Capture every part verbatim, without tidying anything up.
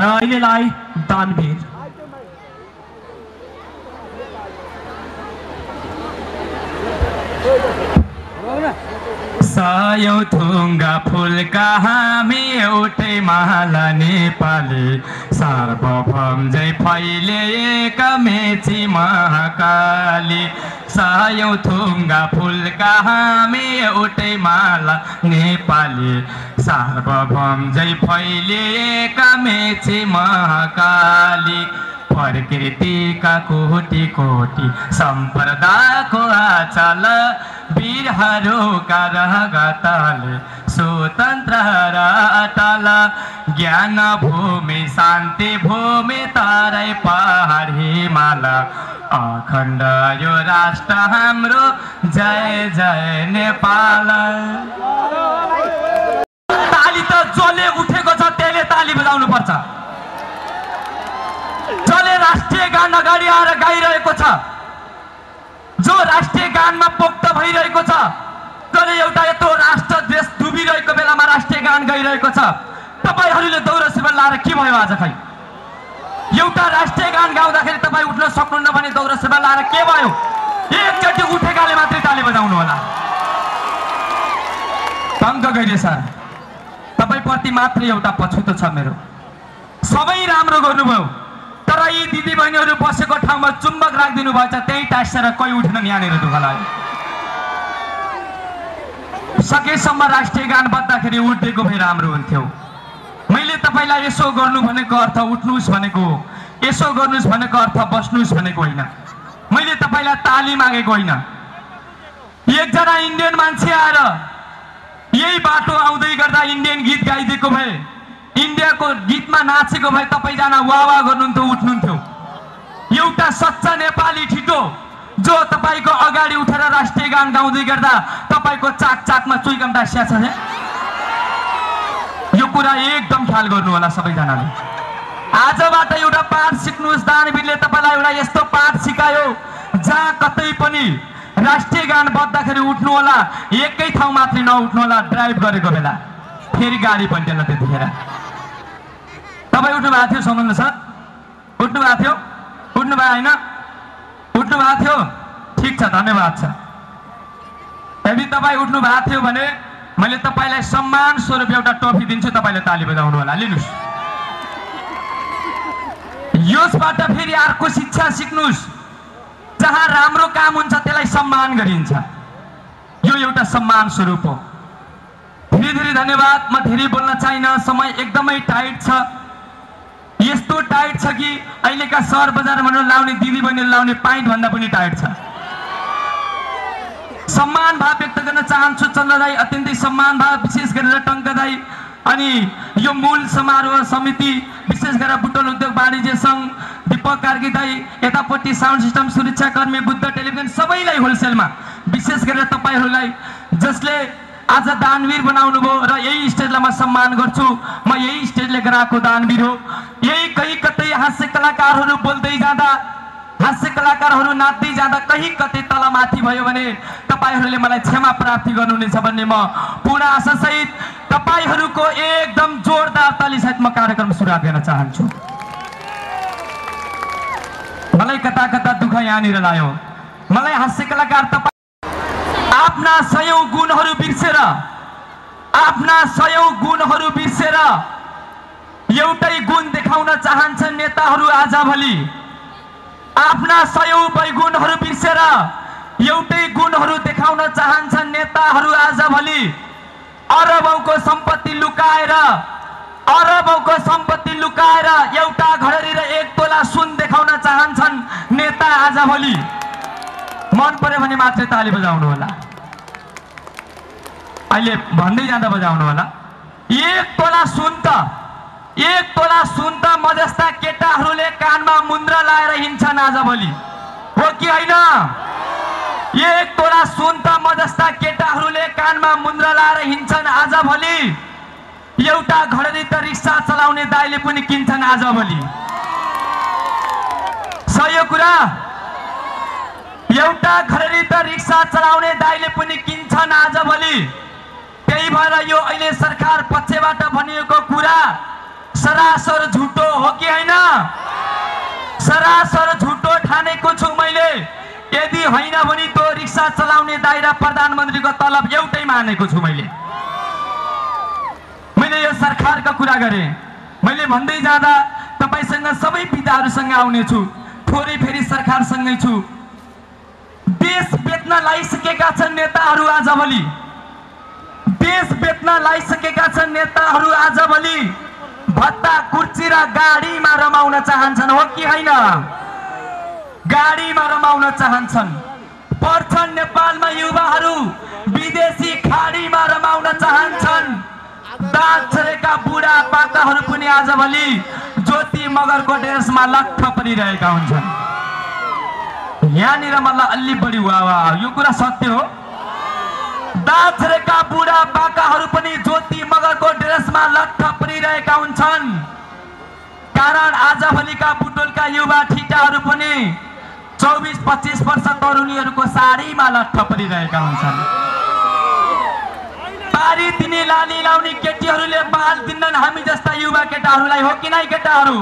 र अहिलेलाई दानवीर सयौं थुङ्गा फुलका हामी एउटै माला नेपाली सार्वभौम जै फैलिएका मेची महाकाली सयौं थुङ्गा फुलका हामी एउटै माला नेपाली सार्वभौम जै फैलिएका मेची महाकाली प्रकृतिका कोटि कोटि सम्प्रदायको आचल वीरहरूका रगतले स्वतन्त्र र अटल ज्ञान भूमि शान्ति भूमि तराई पहाड हिमाल अखण्ड यो राष्ट्र हाम्रो जय जय नेपाल। ताली त जसले उठेको छ त्यसले ताली बजाउनु पर्छ। जसले राष्ट्रिय गान अगाडि आएर गाइरहेको छ, जो राष्ट्रिय गानमा पोक्त भइरहेको छ, जसले एउटा यत्रो राष्ट्र देश डुबिरहेको बेलामा राष्ट्रिय गान गाइरहेको छ, तपाईहरूले दौरा सुरुवाल लाएर के भयो आज? खै एउटा राष्ट्रिय गान गाउँदाखेरि तपाईँ उठ्न सक्नुहुन्न भने दौरा सुरुवाल लाएर के भयो? एकचोटि उठेकाले मात्रै ताली बजाउनु होला। तङ्क गइरे सर, तपाईँप्रति मात्रै एउटा पछुतो छ मेरो। सबै राम्रो गर्नुभयो, तर यी दिदी बहिनीहरू बसेको ठाउँमा चुम्बक राखिदिनु भएछ, त्यही टाँसेर कोही उठ्न यहाँनिर दुःख लाग्यो। सकेसम्म राष्ट्रिय गान बज्दाखेरि उठेको भए राम्रो हुन्थ्यो। मैले तपाईँलाई यसो गर्नु भनेको अर्थ उठ्नुहोस् भनेको हो, यसो गर्नुहोस् भनेको अर्थ बस्नुहोस् भनेको होइन। मैले तपाईँलाई ताली मागेको होइन। एकजना इन्डियन मान्छे आएर यही बाटो आउँदै गर्दा इन्डियन गीत गाइदिएको भए, इन्डियाको गीतमा नाचेको भए तपाईँजना वाह वाह गर्नुहुन्थ्यो, उठ्नुहुन्थ्यो। एउटा सच्चा नेपाली ठिटो जो तपाईँको अगाडि उठेर राष्ट्रिय गान गाउँदै गर्दा तपाईँको चाक चाकमा चुइकम डासिया छ। यो कुरा एकदम ख्याल गर्नु होला सबैजनाले। आजबाट एउटा पाठ सिक्नुहोस्। दानवीरले तपाईँलाई एउटा यस्तो पाठ सिकायो जहाँ कतै पनि राष्ट्रिय गान बज्दाखेरि उठ्नु होला, एकै ठाउँ मात्रै नउठ्नु होला। ड्राइभ गरेको बेला फेरि गाडी पल्टेन त्यतिखेर। तपाईँ उठ्नु भएको थियो सम्बन्ध सर? उठ्नु भएको थियो? उठ्नु भयो होइन? उठ्नु भएको थियो? ठिक छ, धन्यवाद छ। यदि तपाईँ उठ्नु भएको थियो भने मैले तपाईँलाई सम्मान स्वरूप एउटा टोपी दिन्छु, तपाईँले ताली बजाउनु होला। लिनुहोस्। यसबाट फेरि अर्को शिक्षा सिक्नुहोस्, जहाँ राम्रो काम हुन्छ त्यसलाई सम्मान गरिन्छ। यो एउटा सम्मान स्वरूप हो। धेरै धेरै धन्यवाद। म धेरै बोल्न चाहिन, समय एकदमै टाइट छ। यस्तो टाइट छ कि अहिलेका सहर बजारमा लाउने दिदी बहिनीले लाउने पाइन्ट भन्दा पनि टाइट छ। सम्मान भाव व्यक्त गर्न चाहन्छु चन्द्र दाई, अत्यन्तै सम्मान भाव, विशेष गरेर टङ्क दाई अनि यो मूल समारोह समिति, विशेष गरेर बुटोल उद्योग वाणिज्य सङ्घ, दीपक कार्की दाई, यतापट्टि साउन्ड सिस्टम सुरक्षाकर्मी, बुद्ध टेलिभिजन, सबैलाई होलसेलमा विशेष गरेर तपाईँहरूलाई जसले आज दानवीर बनाउनु भयो र यही स्टेजलाई म सम्मान गर्छु। म यही स्टेजले गराएको दानवीर हो। यही कहीँ कतै हास्य कलाकारहरू बोल्दै जाँदा, हास्य कलाकारहरू नाच्दै जाँदा कहीँ कतै तलमाथि भयो भने तपाईँहरूले मलाई क्षमा प्राप्ति गर्नुहुनेछ भन्ने म पूर्ण आशासहित तपाईँहरूको एकदम जोरदार तालीसहित म कार्यक्रम सुरुवात गर्न चाहन्छु। मलाई कता कता दुःख यहाँनिर लाग्यो। मलाई हास्य कलाकार तपाईँ आफ्ना सयौं गुणहरू बिर्सेर, आफ्ना सयौं गुणहरू बिर्सेर एउटै गुण देखाउन चाहन्छन् नेताहरू आजभोलि। आफ्ना सयौं वैगुणहरू बिर्सेर एउटै गुणहरू देखाउन चाहन्छन् नेताहरू आजभोलि। अरबौंको सम्पत्ति लुकाएर, अरबौंको सम्पत्ति लुकाएर एउटा घडरी र एक तोला सुन देखाउन चाहन्छन् नेता आजभोलि। मन पर्यो भने मात्रै ताली बजाउनु होला। अहिले भन्दै जाँदा बजाउनु होला। एक तोला सुन त, एक तोला सुन त म जस्ता केटाहरूले कानमा मुन्द्रा लाएर हिँड्छन् आजभोलि, हो कि होइन? एक तोला सुन त म जस्ता केटाहरूले कानमा मुन्द्रा लाएर हिँड्छन् आजभोलि। एउटा घडरी त रिक्सा चलाउने दाइले पनि किन्छन् आजभोलि। सही कुरा। एउटा घडरी त रिक्सा चलाउने दाइले पनि किन्छन् आजभोलि। त्यही भएर यो अहिले सरकार पक्षबाट भनिएको कुरा सरासर झुटो हो। होइन? सरासर झुटो ठानेको छु मैले। यदि होइन भने त्यो रिक्सा चलाउने दाइरा प्रधानमन्त्रीको तलब एउटै मानेको छु मैले। मैले यो सरकारका कुरा गरेँ। मैले भन्दै जाँदा तपाईसँग सबै विधाहरूसँग आउने छु, थोरै फेरि सरकारसँगै छु। देश बेच्न लागिसकेका छन् नेताहरू आजभोलि, देश बेच्न लागिसकेका छन् नेताहरू आजभोलि भत्ता कुर्सी र गाडीमा रमाउन चाहन्छन्, हो कि होइन? गाडीमा रमाउन चाहन्छन्। पढ्छन् नेपालमा युवाहरू, विदेशी खाडीमा रमाउन चाहन्छन्। दाँत छरेका बुढा पाकाहरू पनि आजभोलि ज्योति मगरको ड्रेसमा लट्ठ परिरहेका हुन्छन्। यहाँनिर मलाई अलि बढी वावा, यो कुरा सत्य हो। दाँत छरेका बुढा पाकाहरू पनि ज्योति मगरको ड्रेसमा लट्ठ परिरहेका हुन्छन्। कारण आजभोलिका बुटोलका युवा ठिटाहरू पनि चौबिस पच्चिस वर्ष तरुणीहरूको साडीमा लट्ठ परिरहेका हुन्छन्। पारी दिने लाली लाउने केटीहरूले बाल दिन्नन् हामी जस्ता युवा केटाहरूलाई, हो कि नै केटाहरू?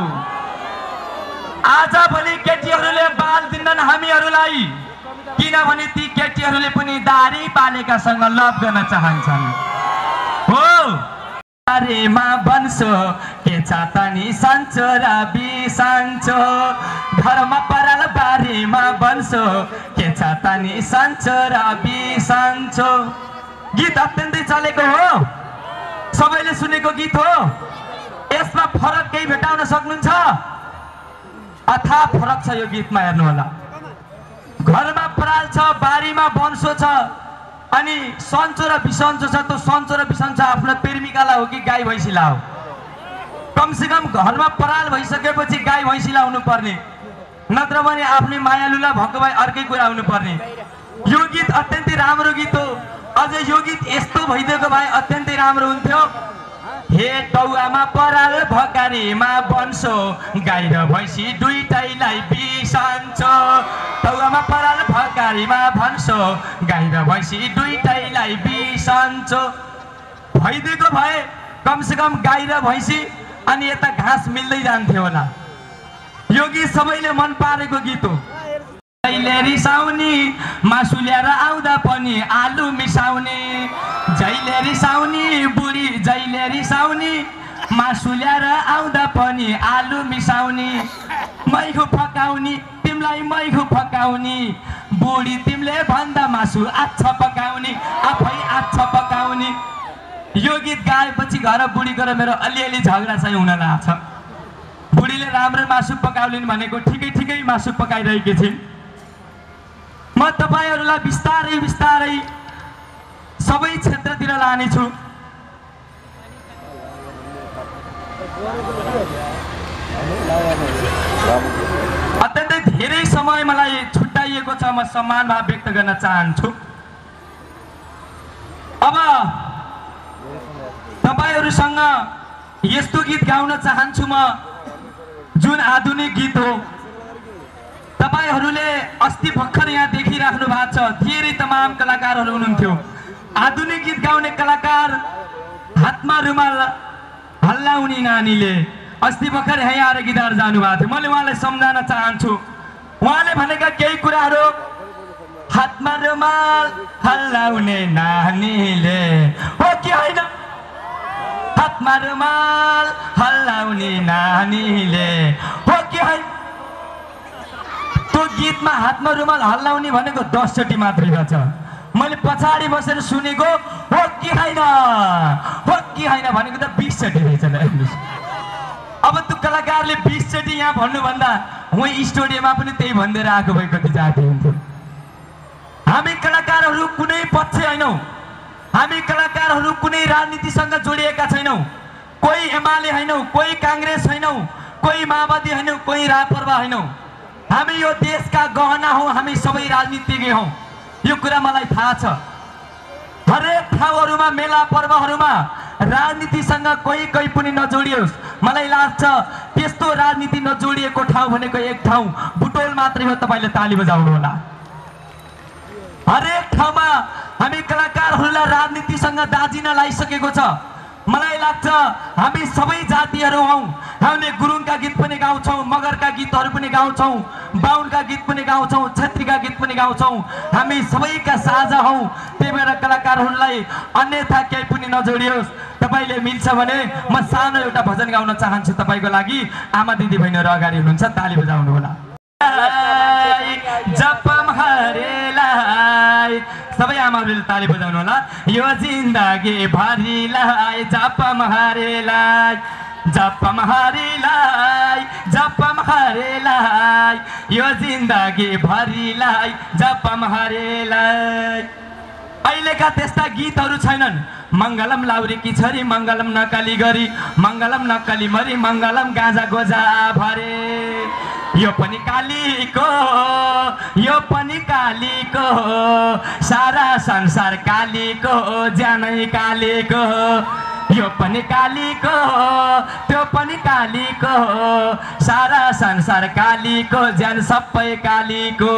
आजभोलि केटीहरूले बाल दिन्नन् हामीहरूलाई, किनभने ती केटीहरूले पनि दारी पालेकासँग लभ गर्न चाहन्छन्। हो बारेमा बन्सो के चातानी सन्चो र बिसन्चो, घरमा पराल बारेमा बन्सो के चातानी सन्चो र बिसन्चो। गीत अत्यन्तै चलेको हो, सबैले सुनेको गीत हो। यसमा फरक केही भेटाउन सक्नुहुन्छ? अथाह फरक छ यो गीतमा, हेर्नु होला। घरमा पराल छ, बारीमा बन्सो छ, अनि सन्चो र बिसन्चो छ। त्यो सन्चो र बिसन्चो आफ्नो प्रेमिकालाई हो कि गाई भैँसीलाई हो? कमसे कम घरमा पराल भइसकेपछि गाई भैँसीलाई हुनुपर्ने, नत्र भने आफ्नै मायालुलाई भएको भए अर्कै कुरा हुनुपर्ने। यो गीत अत्यन्तै राम्रो गीत हो। अझ यो गीत यस्तो भइदिएको भए अत्यन्तै राम्रो हुन्थ्यो। हे टौवामा पराल भकारीमा बन्सो, गाई र भैँसी दुईटैलाई बिसन्चो। टौवामा पराल भकारीमा बन्सो, गाई र भैँसी दुईटैलाई बिसन्चो। भइदिएको भए कमसे कम गाई र भैँसी अनि यता घाँस मिल्दै जान्थ्यो होला। यो गीत सबैले मन पारेको गीत हो। जहिले रिसाउने मासु ल्याएर आउँदा पनि आलु मिसाउने, जहिले रिसाउने बुढी जहिले रिसाउने मासु ल्याएर आउँदा पनि आलु मिसाउने। मैखु फकाउने तिमीलाई मैखु फकाउने, बुढी तिमीले भन्दा मासु आच्छा पकाउने, आफै आच्छा पकाउने। यो गीत गाएपछि घर बुढीको र मेरो अलिअलि झगडा चाहिँ हुन लाग्छ। बुढीले राम्रो मासु पकाउलिन् भनेको ठिकै ठिकै मासु पकाइरहेकी छिन्। म तपाईहरूलाई बिस्तारै बिस्तारै सबै क्षेत्रतिर लानेछु। अत्यन्तै धेरै समय मलाई छुट्याइएको छ, म सम्मान भाव व्यक्त गर्न चाहन्छु। अब तपाईहरूसँग यस्तो गीत गाउन चाहन्छु म जुन आधुनिक गीत हो। तपाईहरूले अस्ति भर्खर यहाँ देखिराख्नु भएको छ, धेरै तमाम कलाकारहरू हुनुहुन्थ्यो। आधुनिक गीत गाउने कलाकार हातमा रुमाल हल्लाउने नानीले अस्ति भर्खर यहाँ आएर गिटार जानुभएको थियो। मैले उहाँलाई सम्झाउन चाहन्छु। उहाँले भनेका केही कुराहरू, हातमा रुमाल हल्लाउने नानीले, हो कि होइन? हातमा रुमाल हल्लाउने नानीले, हो कि होइन? त्यो गीतमा हातमा रुमाल हल्लाउने भनेको दसचोटि मात्रै रहेछ। मैले पछाडि बसेर सुनेको हो कि होइन, हो कि होइन भनेको त बिसचोटि रहेछ। अब त्यो कलाकारले बिसचोटि यहाँ भन्नुभन्दा उही स्टुडियोमा पनि त्यही भन्दै आएको भए कति जाति हुन्थ्यो। हामी कलाकारहरू कुनै पक्ष होइनौँ, हामी कलाकारहरू कुनै राजनीतिसँग जोडिएका छैनौँ। कोही एमाले होइनौँ, कोही काङ्ग्रेस होइनौँ, कोही माओवादी होइनौँ, कोही राप्रपा होइनौँ। हामी यो देशका गहना हौँ, हामी सबै राजनीतिज्ञ हौँ। यो कुरा मलाई थाहा छ। हरेक ठाउँहरूमा मेला पर्वहरूमा राजनीतिसँग कोही कोही पनि नजोडियोस्। मलाई लाग्छ त्यस्तो राजनीति नजोडिएको ठाउँ भनेको एक ठाउँ बुटोल मात्रै हो। तपाईँले ताली बजाउनु होला। हरेक ठाउँमा हामी कलाकारहरूलाई राजनीतिसँग दाजिन लागिसकेको छ। मलाई लाग्छ हामी सबै जातिहरू हौँ। हामीले गुरुङका गीत पनि गाउँ गाउँछौँ, मगरका गीतहरू पनि गाउँछौँ, बाहुनका गीत पनि गाउँछौँ, छेत्रीका गीत पनि गाउँछौँ। हामी सबैका साझा हौँ। त्यही भएर कलाकारहरूलाई अन्यथा केही पनि नजोडियोस्। तपाईँले मिल्छ भने म सानो एउटा भजन गाउन चाहन्छु तपाईँको लागि। आमा दिदी बहिनीहरू अगाडि हुनुहुन्छ, ताली बजाउनु होला। जपम हरेलाई सबै आमाहरूले ताली बजाउनु होला। यो जिन्दगी भरिलाई जपम हरेलाई, जपम हरेलाई, जपम हरेलाई, यो जिन्दगी भरिलाई जपम हरेलाई। अहिलेका त्यस्ता गीतहरू छैनन्। मङ्गलम लाउरेकी छोरी, मङ्गलम नकली गरी, मङ्गलम नकली मरी, मङ्गलम गाजा गोजा भरे। यो पनि कालीको, यो पनि कालीको, सारा संसार कालीको, ज्यानै कालीको। यो पनि कालीको, त्यो पनि कालीको, सारा संसार कालीको, ज्यान सबै कालीको।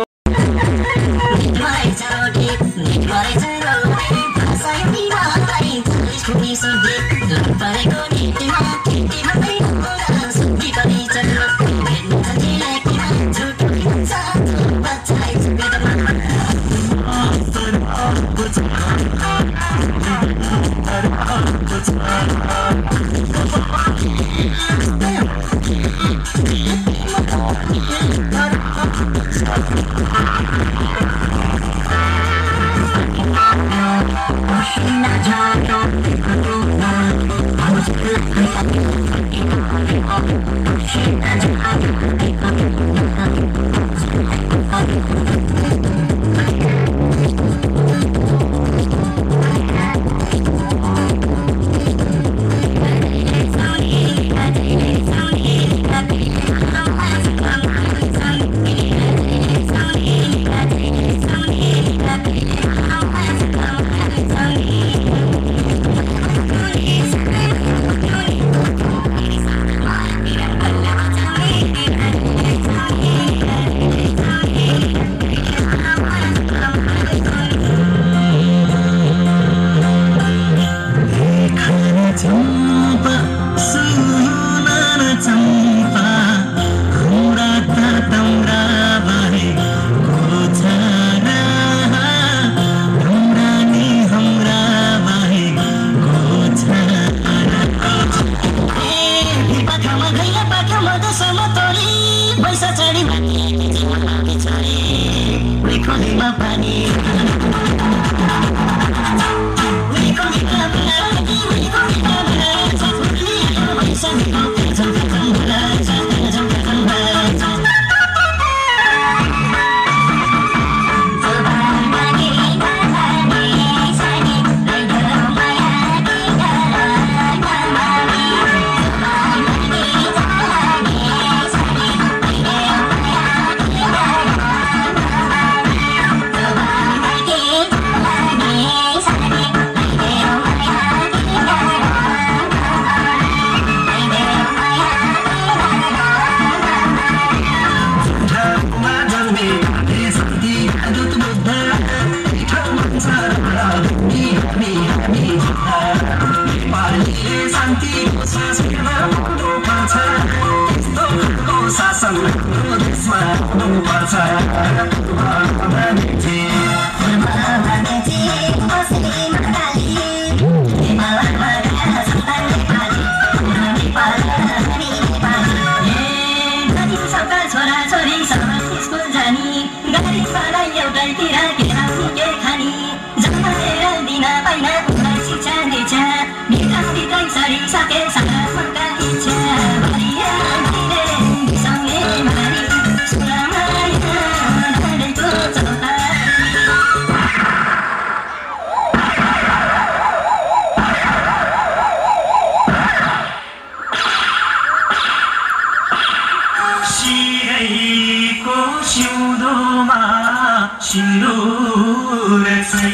सिन्दूर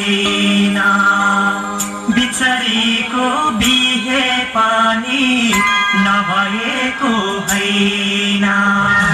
छैन बिछरीको बिहे पानी नभएको हैन।